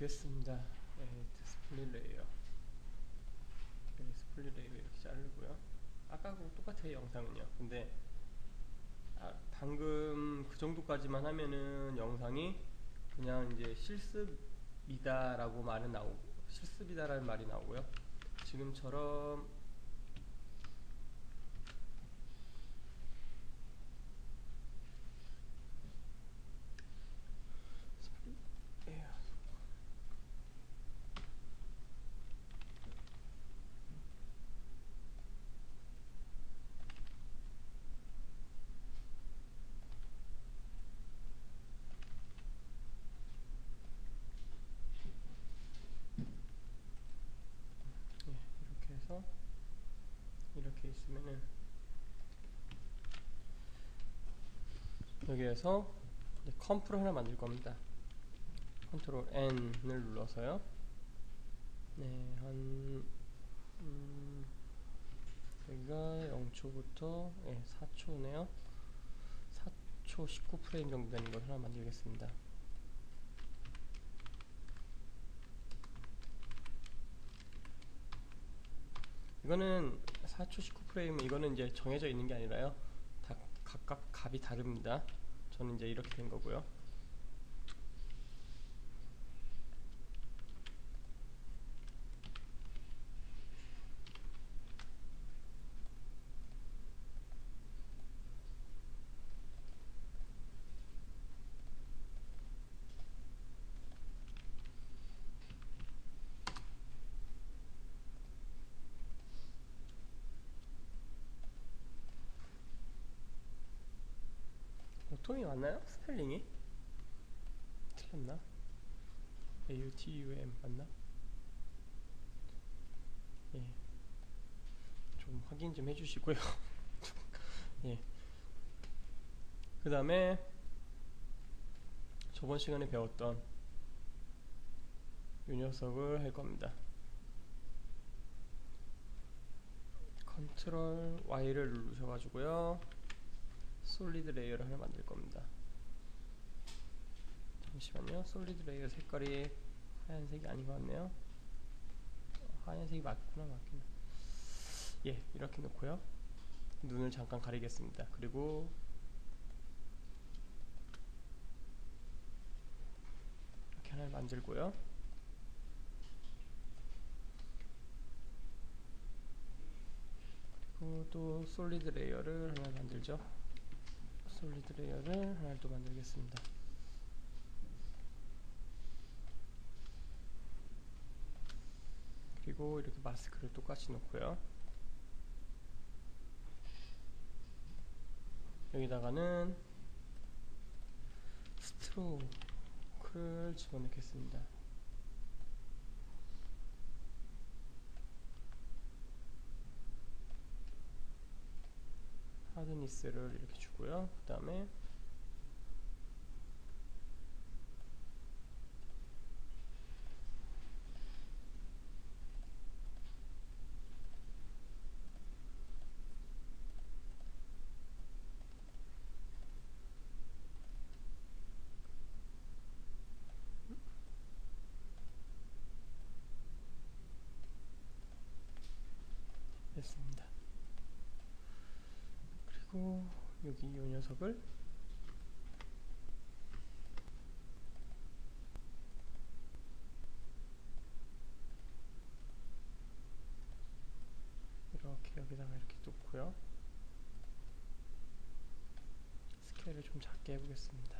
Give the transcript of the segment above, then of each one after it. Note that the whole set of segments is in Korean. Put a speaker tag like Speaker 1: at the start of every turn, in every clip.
Speaker 1: 보겠습니다. 스플릿 레이어. 스플릿 레이어 이렇게 자르고요. 아까하고 똑같아요, 영상은요. 근데 방금 그 정도까지만 하면은 영상이 그냥 이제 실습이다라고 말은 나오고, 실습이다라는 말이 나오고요. 지금처럼 스플릿 레이어. 이렇게 해서 이렇게 있으면은 여기에서 컴프를 하나 만들 겁니다. 컨트롤 N을 눌러서요. 네, 여기가 0초부터 4초네요. 4초 19프레임 정도 되는 걸 하나 만들겠습니다. 이거는 4초 19프레임, 이거는 이제 정해져 있는 게 아니라요. 다 각각 값이 다릅니다. 저는 이제 이렇게 된 거고요. 보통이 맞나요? 스펠링이? 틀렸나? AUTUM 맞나? 예, 좀 확인 좀 해주시고요. 예. 그 다음에 저번 시간에 배웠던 이 녀석을 할 겁니다. 컨트롤 Y를 누르셔가지고요. 솔리드 레이어를 하나 만들 겁니다. 잠시만요. 솔리드 레이어 색깔이 하얀색이 아닌 것 같네요. 하얀색이 맞구나. 맞긴. 예, 이렇게 놓고요. 눈을 잠깐 가리겠습니다. 그리고 이렇게 하나를 만들고요. 그리고 또 솔리드 레이어를 하나 만들죠. 솔리드 레이어를 하나 또 만들겠습니다. 그리고 이렇게 마스크를 똑같이 놓고요. 여기다가는 스트로크를 집어넣겠습니다. 하드니스를 이렇게 주고요. 그 다음에 했습니다. 그리고 여기 이 녀석을 이렇게 여기다가 이렇게 놓고요. 스케일을 좀 작게 해보겠습니다.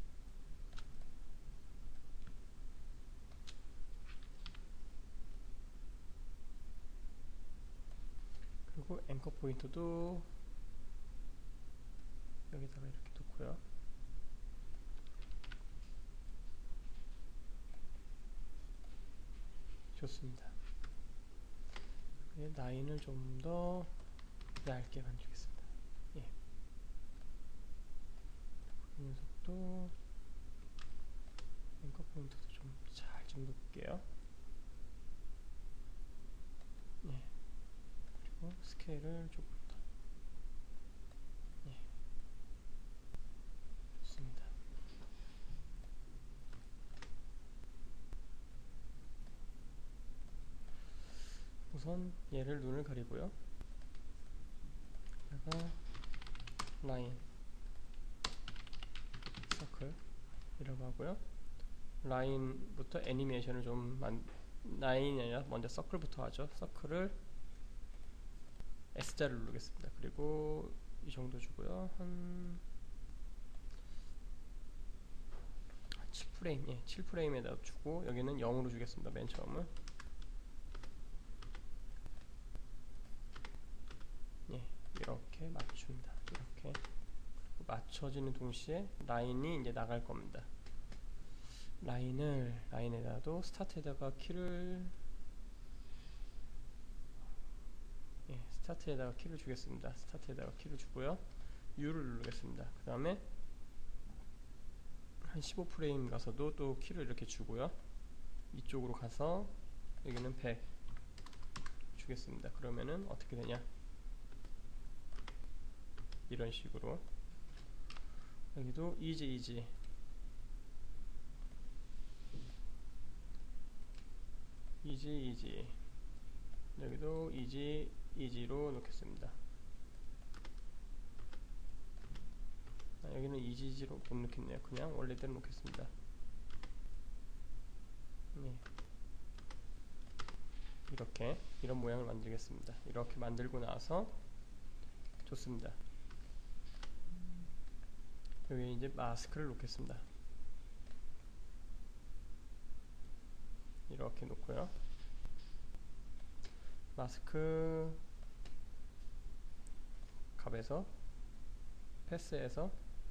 Speaker 1: 그리고 앵커 포인터도 여기다가 이렇게 놓고요. 좋습니다. 라인을 좀 더 얇게 만들겠습니다. 예. 이 녀석도 앵커 포인트도 좀 잘 좀 놓을게요. 예. 그리고 스케일을 조금 더. 예. 좋습니다. 우선 얘를 눈을 가리고요. 여기다가 라인 서클 이라고 하고요. 라인부터 애니메이션을 좀 라인이 아니라 먼저 서클부터 하죠. 서클을 S자를 누르겠습니다. 그리고 이 정도 주고요. 한 7프레임, 7프레임에다 주고 여기는 0으로 주겠습니다. 맨 처음은. 이렇게 맞춥니다. 이렇게 맞춰지는 동시에 라인이 이제 나갈 겁니다. 라인에다도 스타트에다가 키를 스타트에다가 키를 주겠습니다. 스타트에다가 키를 주고요. U를 누르겠습니다. 그 다음에 한 15프레임 가서도 또 키를 이렇게 주고요. 이쪽으로 가서 여기는 100 주겠습니다. 그러면은 어떻게 되냐, 이런 식으로 여기도 이지 여기도 이지로 놓겠습니다. 여기는 이지로 못 놓겠네요. 그냥 원래대로 놓겠습니다. 이렇게 이런 모양을 만들겠습니다. 이렇게 만들고 나서 좋습니다. 여기 이제 마스크를 놓겠습니다. 이렇게 놓고요. 마스크 값에서 패스해서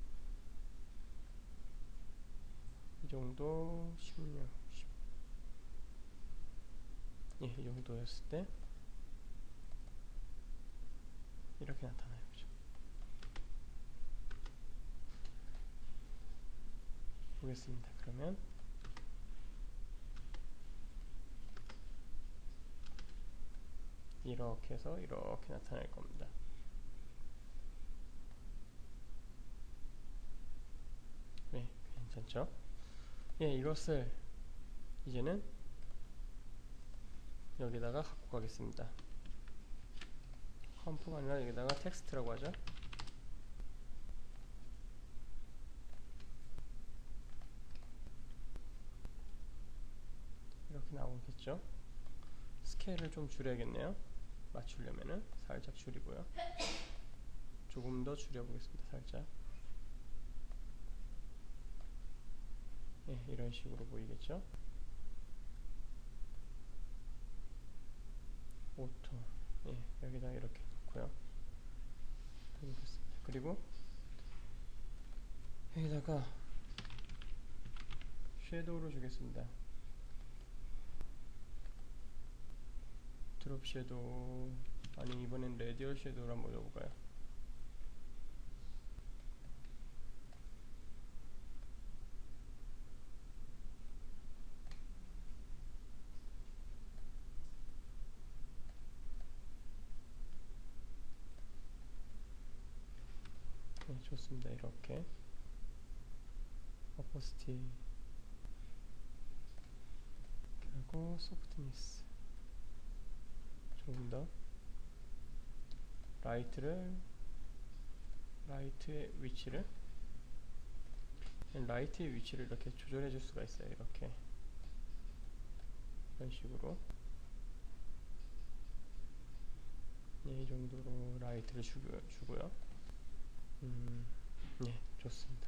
Speaker 1: 이 정도 16, 10. 이 정도였을 때 이렇게 나타나요. 그죠? 보겠습니다. 그러면 이렇게 해서 이렇게 나타날 겁니다. 괜찮죠? 이것을 이제는 여기다가 갖고 가겠습니다. 컴프가 아니라 여기다가 텍스트라고 하죠. 이렇게 나오겠죠. 스케일을 좀 줄여야겠네요. 맞추려면은 살짝 줄이고요. 조금 더 줄여보겠습니다. 살짝. 이런 식으로 보이겠죠. 오토, 여기다 이렇게 놓고요. 그리고 여기다가 섀도우를 주겠습니다. 드롭 섀도우, 아니 이번엔 레디얼 섀도우를 한번 넣어볼까요? 좋습니다. 이렇게 어퍼시티 하고 소프트니스 조금 더 라이트의 위치를 이렇게 조절해 줄 수가 있어요. 이렇게 이런 식으로 이 정도로 라이트를 주고요. 좋습니다.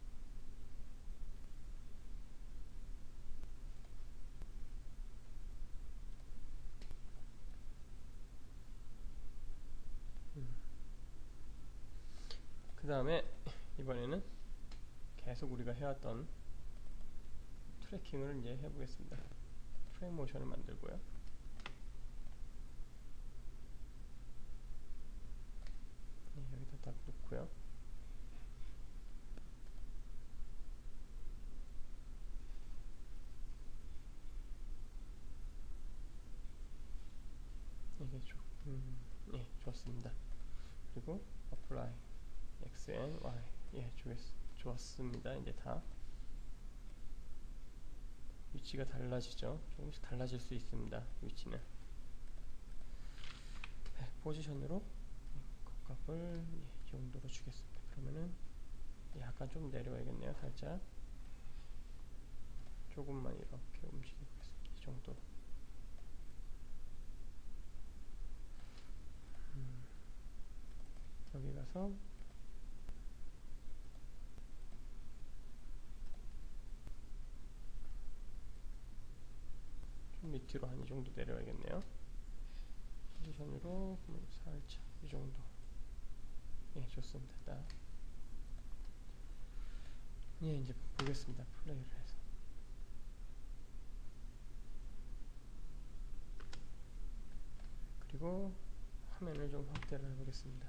Speaker 1: 그 다음에 이번에는 계속 우리가 해왔던 트래킹을 이제 해보겠습니다. 프레임 모션을 만들고요. 여기다 딱 놓고요. 이게 좋습니다. 그리고 apply x and y 좋았습니다. 이제 다 위치가 달라지죠. 조금씩 달라질 수 있습니다. 위치는 포지션으로 값을 이 정도로 주겠습니다. 그러면은 약간 좀 내려와야겠네요. 살짝 조금만 이렇게 움직이겠습니다. 이 정도. 여기 가서 좀 밑으로 한 이 정도 내려야겠네요. 포지션으로 살짝 이 정도. 예, 좋습니다. 딱. 예, 이제 보겠습니다. 플레이를 해서. 그리고 화면을 좀 확대를 해보겠습니다.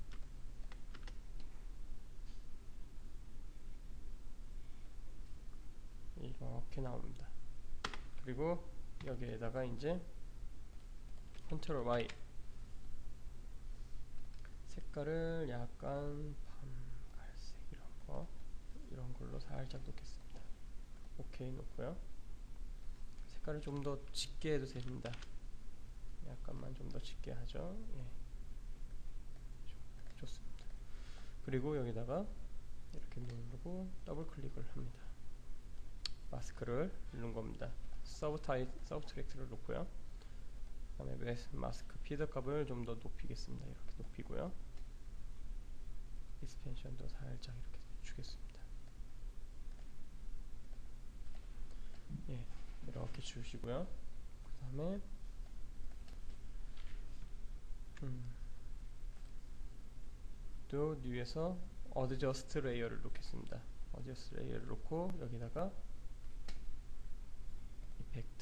Speaker 1: 이렇게 나옵니다. 그리고 여기에다가 이제 컨트롤 Y 색깔을 약간 밤갈색 이런 걸로 살짝 놓겠습니다. 오케이 놓고요. 색깔을 좀 더 짙게 해도 됩니다. 약간만 좀 더 짙게 하죠. 예. 좋습니다. 그리고 여기다가 이렇게 누르고 더블 클릭을 합니다. 마스크를 누른 겁니다. 서브트랙트를 놓고요. 그 다음에 마스크 피드 값을 좀 더 높이겠습니다. 이렇게 높이고요. 익스펜션도 살짝 이렇게 주겠습니다. 예, 이렇게 주시고요. 그 다음에 또 뉴에서 어드저스트 레이어를 놓겠습니다. 어드저스트 레이어를 놓고 여기다가 이펙트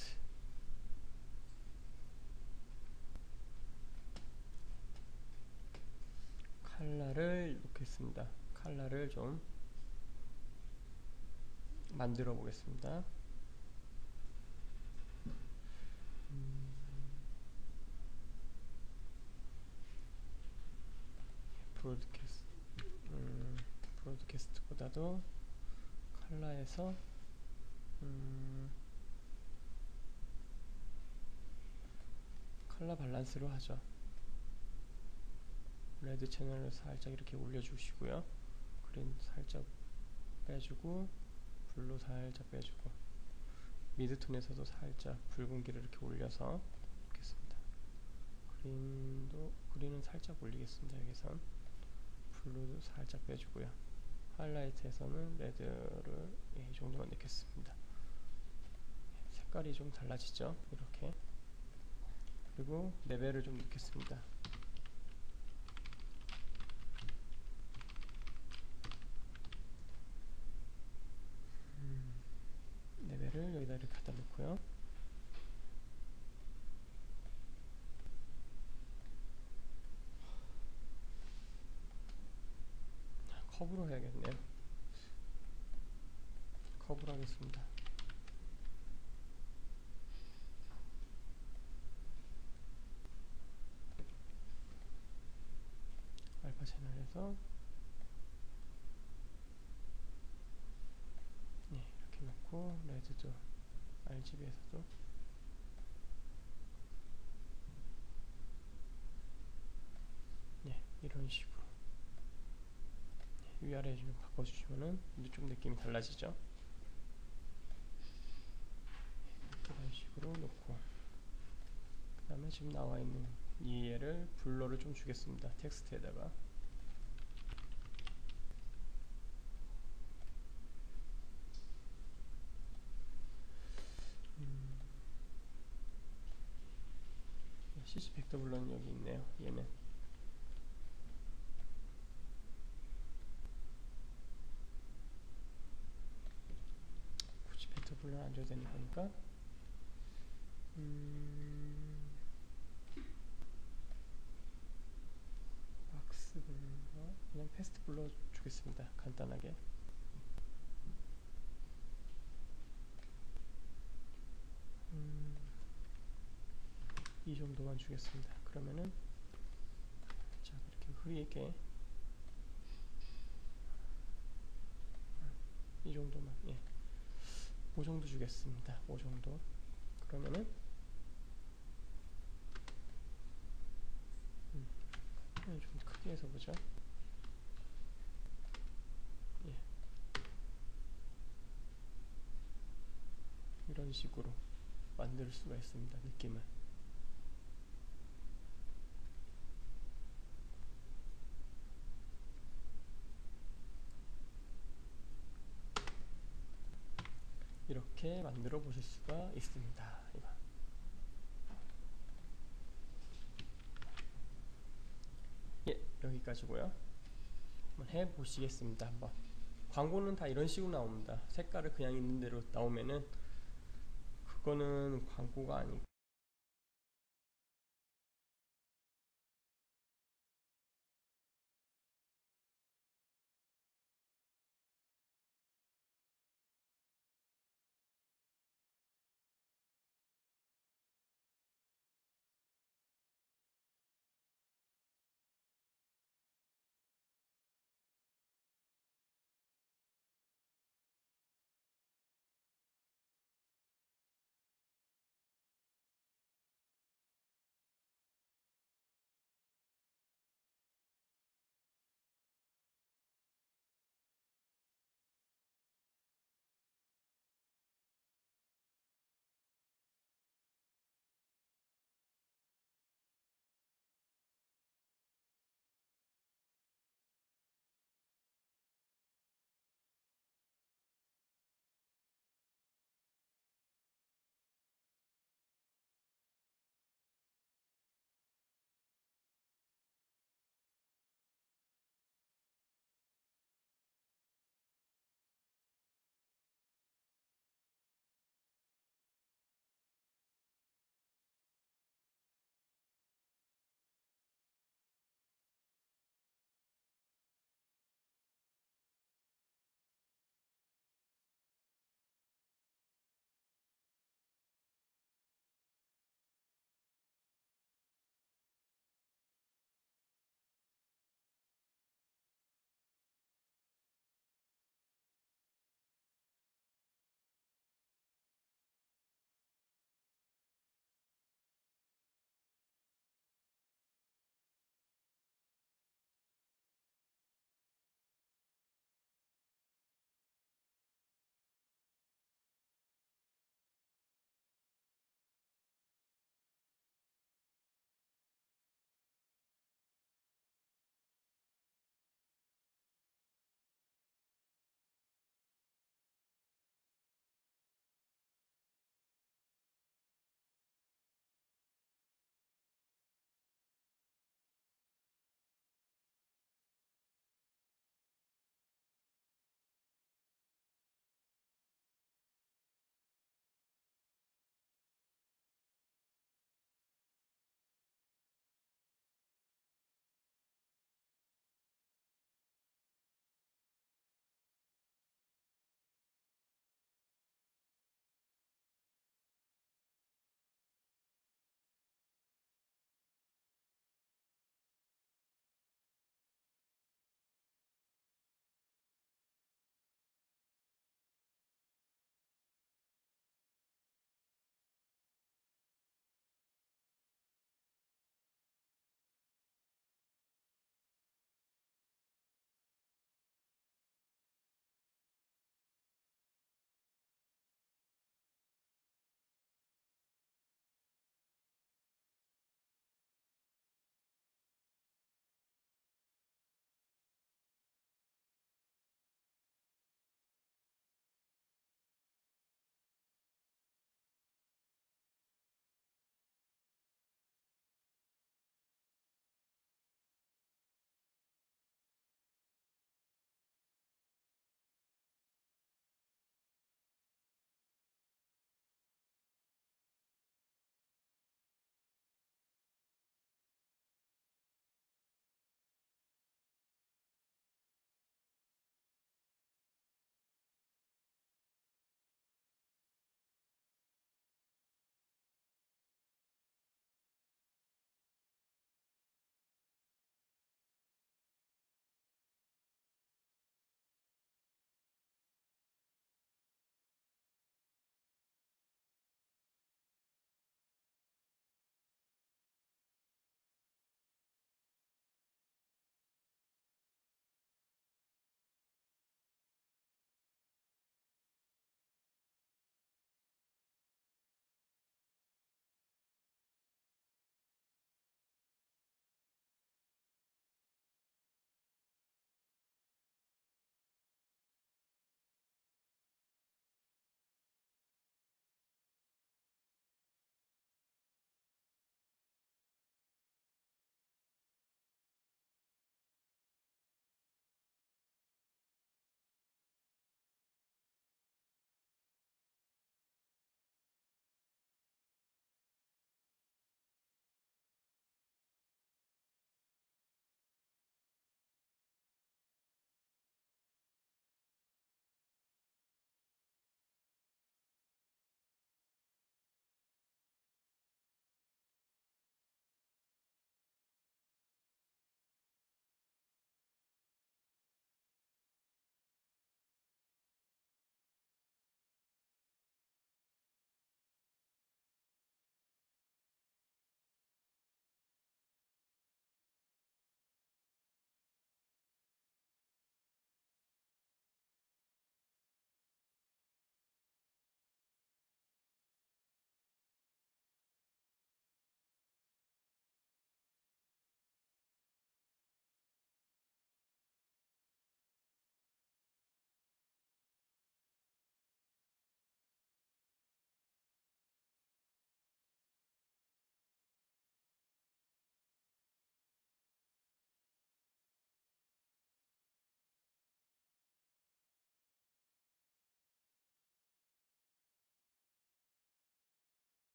Speaker 1: 칼라를 놓겠습니다. 칼라를 좀 만들어 보겠습니다. 브로드캐스트보다도 칼라에서 칼라 밸런스로 하죠. 레드 채널을 살짝 이렇게 올려주시고요. 그린 살짝 빼주고 블루 살짝 빼주고 미드톤에서도 살짝 붉은기를 이렇게 올려서 놓겠습니다. 그린은 살짝 올리겠습니다. 여기선 블루도 살짝 빼주고요. 하이라이트에서는 레드를 이 정도만 넣겠습니다. 색깔이 좀 달라지죠. 이렇게. 그리고 레벨을 좀 넣겠습니다. 레벨을 여기다 이렇게 갖다 놓고요. 커브로 해야겠네요. 커브로 하겠습니다. 알파 채널에서 네, 이렇게 놓고 레드도 RGB에서도 네, 이런 식으로 네, 위아래 좀 바꿔주시면은 좀 느낌이 달라지죠. 이런 식으로 놓고 그 다음에 지금 나와 있는 이 얘를 블러를 좀 주겠습니다. 텍스트에다가 CC 벡터 블러는 여기 있네요. 얘는 굳이 벡터 블러는 안 줘도 되는 거니까 박스 블러 그냥 패스트 블러 주겠습니다. 간단하게 이 정도만 주겠습니다. 그러면은 자 이렇게 흐리게 이 정도만 예, 5 정도 주겠습니다. 5 정도. 그러면은 좀 크게 해서 보죠. 예. 이런 식으로 만들 수가 있습니다. 느낌을. 이렇게 만들어 보실 수가 있습니다. 이거. 예, 여기까지고요. 한번 해보시겠습니다. 한번. 광고는 다 이런 식으로 나옵니다. 색깔을 그냥 있는 대로 나오면은 그거는 광고가 아니고